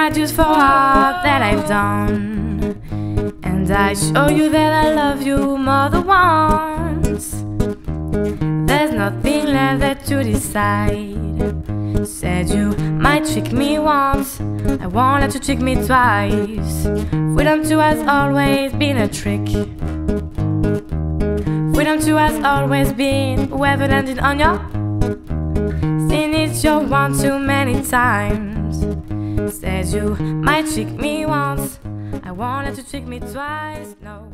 dues for all that I've done, and I show you that I love you more than once. There's nothing left that you decide. Said you might trick me once, I won't let you trick me twice. Freedom to has always been a trick. Freedom to has always been whoever landed on your. Seen it your one too many times. Said you might trick me once, I won't let you trick me twice, no.